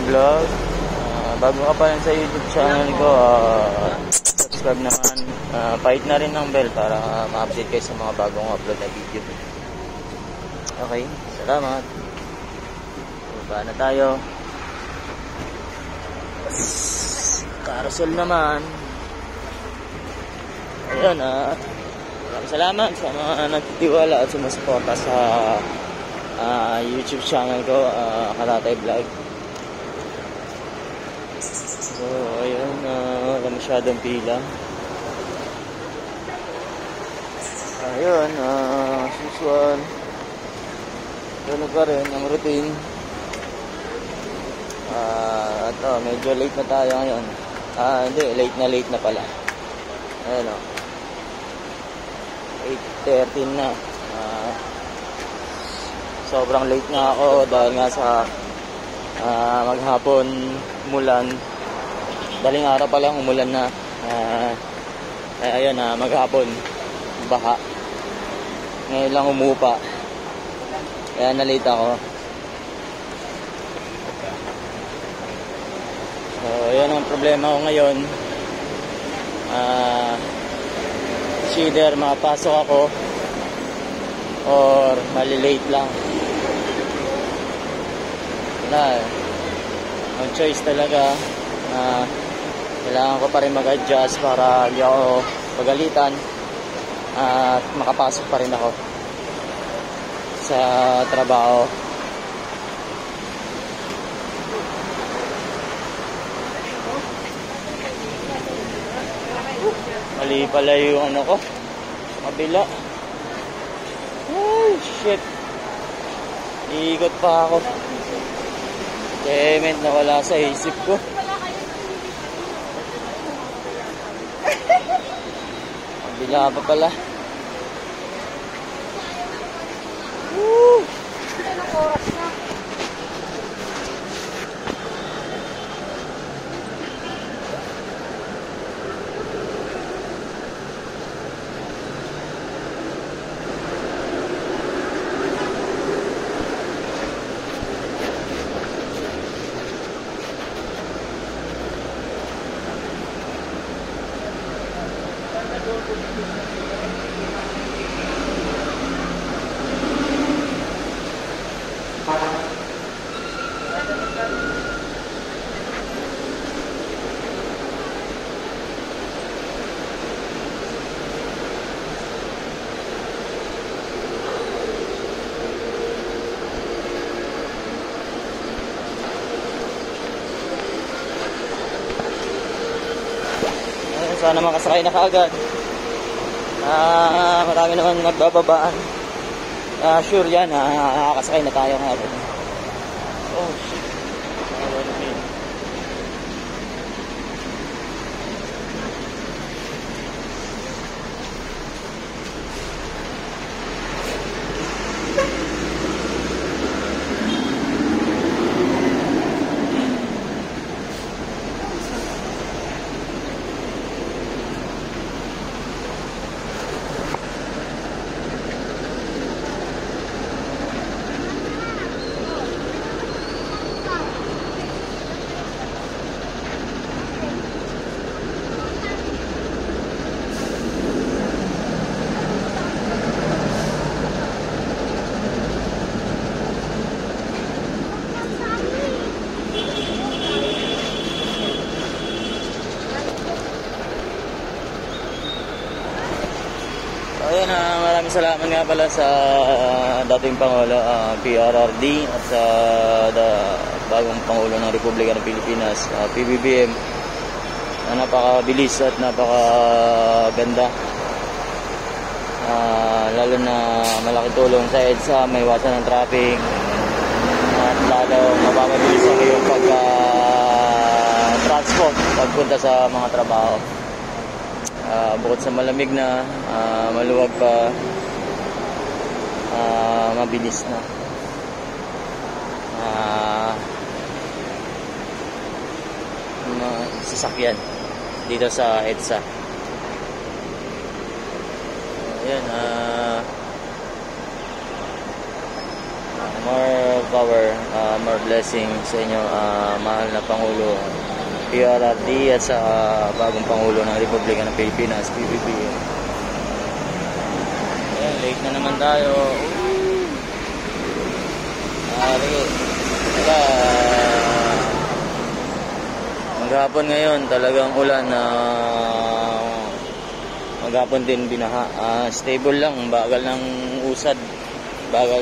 Vlog. Bago ka pa rin sa YouTube channel ko, subscribe naman. Pahit na rin ng bell para ma-update kayo sa mga bagong upload na video. Okay, salamat. Baba na tayo. Carousel naman. Ayun, maraming salamat sa mga nagtitiwala at sumusuporta sa YouTube channel ko, Katatay Vlog. So, ayun, wala masyadong pila. Ayun, usual. Ganun pa rin ang routine. Medyo late na tayo ngayon. Hindi, late na pala. Ayun, 8:13 na. Sobrang late na ako dahil nga sa maghapon umulan. Daling araw pa lang umulan na. Ayun, maghapon baha. Ngayon lang umupa. Kaya na-late ako. So, yan ang problema ko ngayon. Either makapasok ako or malilate lang. Wala, no choice talaga. Kailangan ko pa rin mag-adjust para hindi ako pagalitan at makapasok pa rin ako sa trabaho. Mali pala yung ano ko, kabila. Oh shit, iikot pa ako. Cement na wala sa isip ko. Kabila pa pala. Woo! Ilang oras na? Sana makasakay na kaagad. Marami naman nagbababaan. Sure yan, nakakasakay na tayo ngayon. Oh shit. Ayun, maraming salamat nga pala sa dating Pangulo, PRRD, at sa bagong Pangulo ng Republika ng Pilipinas, PBBM. Napakabilis at napakaganda. Lalo na malaking tulong sa EDSA, may iwasan ng traffic, at lalo mapapabilis ang iyong pag-transport pagpunta sa mga trabaho. Bukod sa malamig na, maluwag pa, mabilis na. Sasakyan dito sa EDSA. Ayan, More power, more blessing sa inyo, mahal na Pangulo PRRD at sa bagong Pangulo ng Republika ng Pilipinas, PBBM. Ayan, late na naman tayo. Maghapon ngayon, talagang ulan na maghapon din binaha. Stable lang, bagal ng usad, bagal.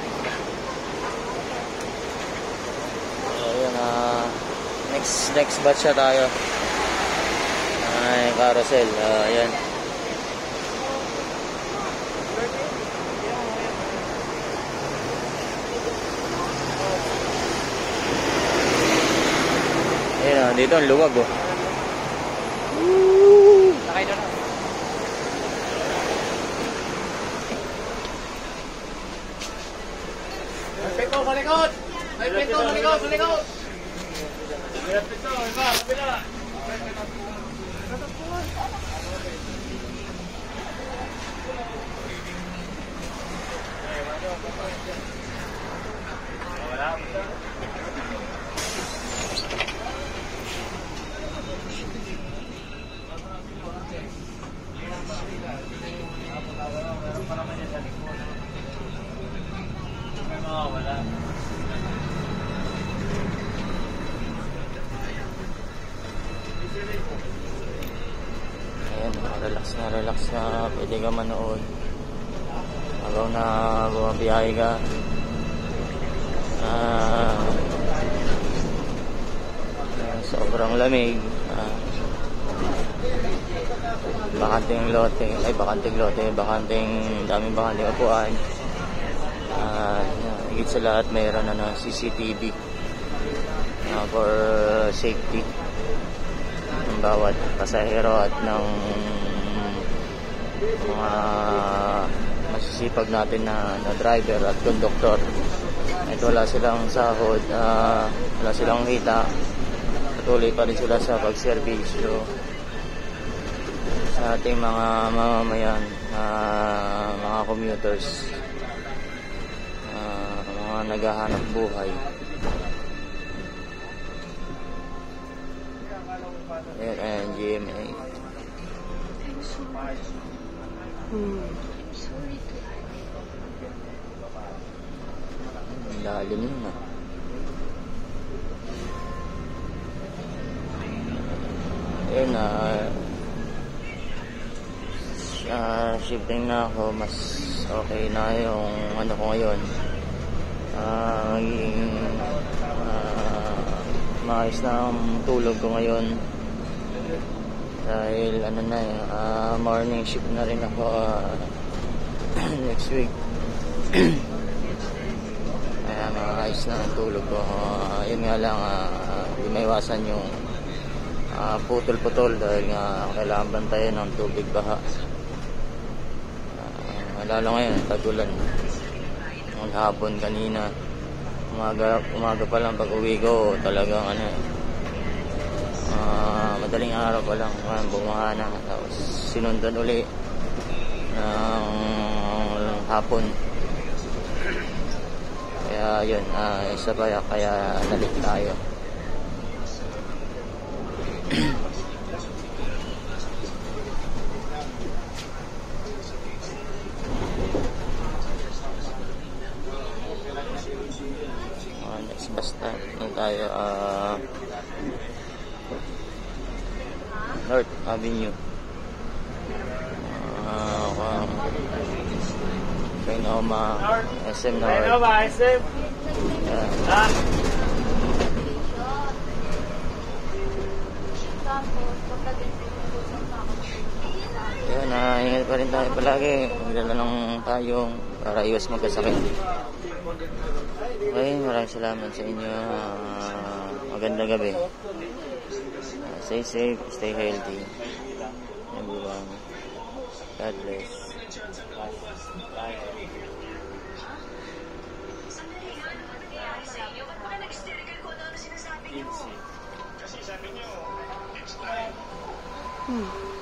Ayun, next batch na tayo. Ay, carousel, ayan. Ayan, dito ang luwag, oh. Nakay doon. Respeto sa likod! Respeto sa likod! Sa likod! Respeto! Iba! Kabila! Wala. Ayan, relax na, pwede ka manood agaw na bumabiyahe ka. Sobrang lamig. Bakanting daming bakanting upuan. Higit sa lahat mayroon na CCTV for safety ng bawat pasahero at ng mga masisipag natin na driver at conductor. At wala silang sahod, wala silang kita, patuloy pa rin sila sa pagserbisyo sa ating mga mamamayan, mga commuters, mga naghahanap buhay. Ayan, GMA. Ang lalim yun, Ayun, shifting na ako, mas okay na yung ano ko ngayon. Magiging maayos na ang tulog ko ngayon dahil ano na morning shift na rin ako next week. Kaya maayos na ang tulog ko. Yun nga lang, di maiwasan yung putol-putol dahil nga kailangan bantayan ng tubig baha. Lalo ngayon, tagulan. Maghapon kanina, umaga pa lang pag uwi ko, talagang madaling araw pa lang, bumaha na. Tapos sinundan uli ng hapon. Kaya yun, isa pa kaya nalit tayo. Next bus stop na tayo, North Avenue. Kainoma, SM North. Kainoma, SM. Yan, ingat pa rin tayo palagi. Magdala ng payong para iwas magkasakit. Okay, maraming salamat sa inyo. Magandang gabi. Stay safe, stay healthy. Everyone. God bless. Kasi sabi niyo, next time.